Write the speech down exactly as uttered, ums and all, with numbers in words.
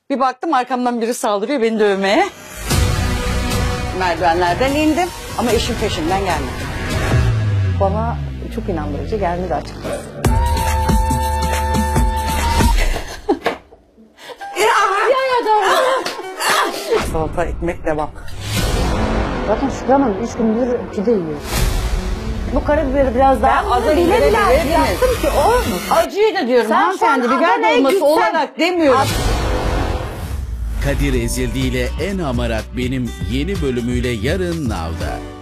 Bir baktım arkamdan biri saldırıyor beni dövmeye. Merdivenlerden indim ama eşim peşimden gelmedi. Bana çok inandırıcı gelmedi açıkçası. Ya ya da. Salata, ekmek devam. Zaten Şükran Hanım üç gündür pide yiyor. Bu karabiberi biraz daha Ben az önce bile bile bile yaptım ki olmuş. Acıyla diyorum Sen hanımefendi, şu an biber Adana'ya dolması gitsen- olarak demiyorum. Kadir Ezildi ile En Hamarat Benim yeni bölümüyle yarın Nav'da.